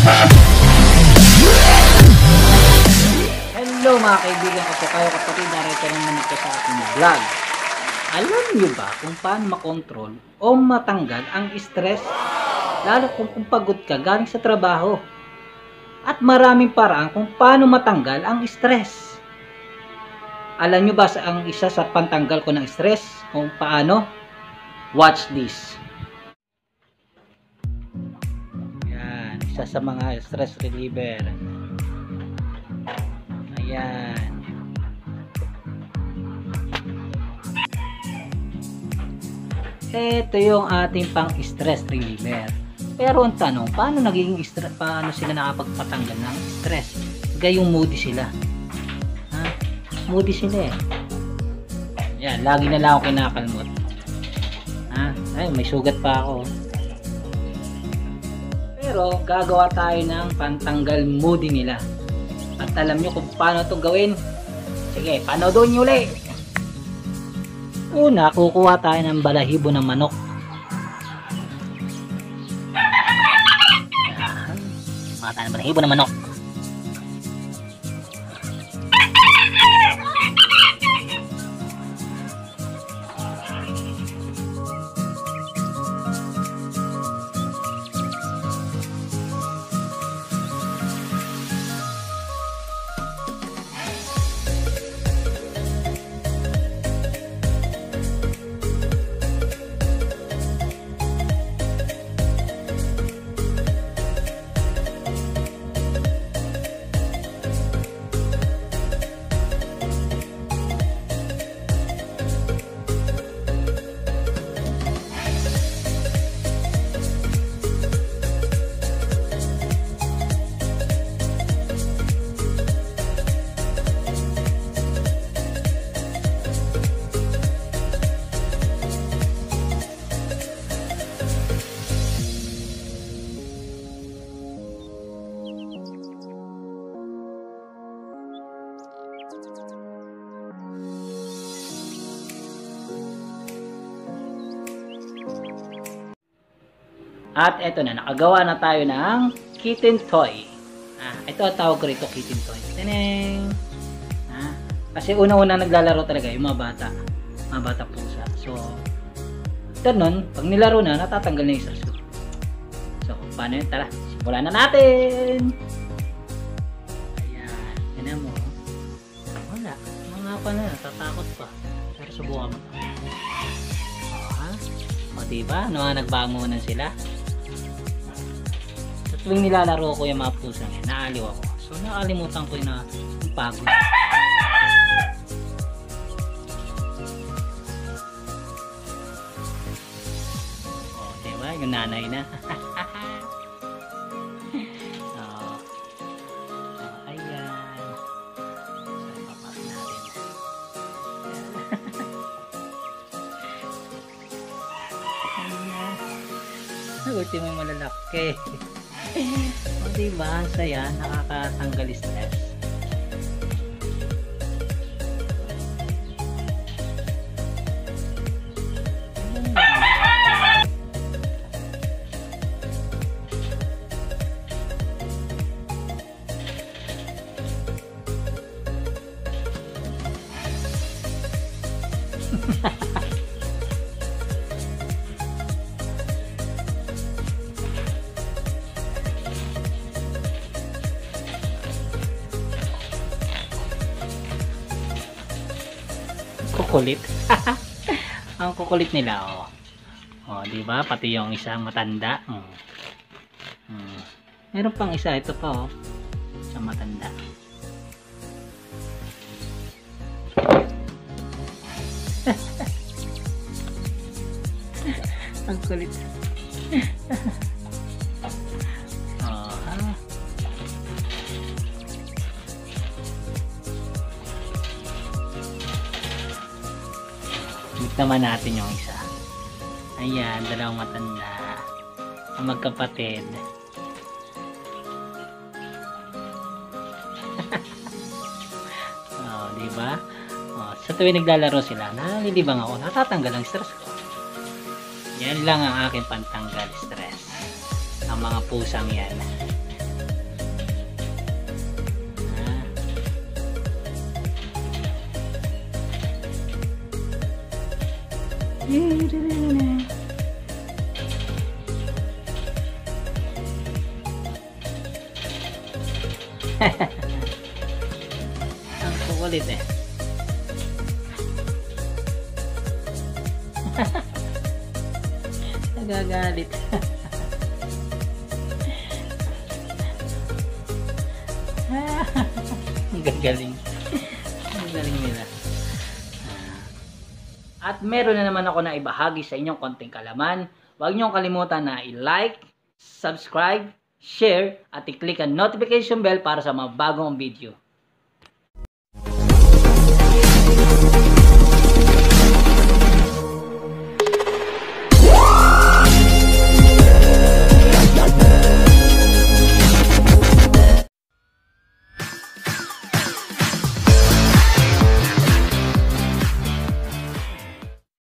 Hello mga kaibigan ko po kayo kapatid, narito naman ito sa aking vlog. Alam nyo ba kung paano makontrol o matanggal ang stress? Lalo kung pagod ka galing sa trabaho. At maraming paraan kung paano matanggal ang stress. Alam nyo ba ang isa sa pantanggal ko ng stress? Kung paano? Watch this. Yan, isa sa mga stress reliever. Ayan. Ito yung ating pang stress reliever. Pero ang tanong, paano naging stress, paano sila nakapagpatanggal ng stress? Gayong moody sila. Ha? Moody sila eh. Yan, lagi na lang ako kinakalmot. Ha? Ay, may sugat pa ako. Pero gagawa tayo ng pantanggal moody nila. At alam nyo kung paano ito gawin? Sige, panoodin nyo ulit. Una, kukuha tayo ng balahibo ng manok. Kukuha tayo ng balahibo ng manok. At eto na, nakagawa na tayo ng kitten toy. Ito ang tawag ko rito, kitten toy. Tineng! Kasi una-una naglalaro talaga yung mga bata. Mga bata pusa. So, ito nun, pag nilaro na, natatanggal na yung stress ko. So, paano yun? Tara, simulan na natin! Ayan, yan mo. Wala, mga pa na, natatakot pa. Pero subukan mo. O, diba? Nagbangunan sila. Tuwing nilalaro ko yung mga pusang yan, naaliw ako. So nakalimutan ko yung pagod. O, diba? Yung nanay na. Ayan. So, ipapas natin. Ayan. Ultimo yung malalaki. O diba, saya, nakakatanggal stress. Kukulit. Ang kukulit nila, oh. Oh, di ba? Pati yung isang matanda. Meron pang isa, ito pa, oh. Isang matanda. Ang kulit. Naman natin yung isa. Ayan, dalawang matanda. Ang magkapatid. Oh, di ba? Oh, sa tuwing naglalaro sila, nalilibang ako, natatanggal ang stress ko. Yan lang ang aking pantanggal stress. Ang mga pusang yan. Ang kukulit eh. Nagagalit. Ang gagaling. Ang galing nila. At meron na naman ako na ibahagi sa inyong konting kalaman. Huwag niyong kalimutan na i-like, subscribe, share, at i-click ang notification bell para sa mga bagong video.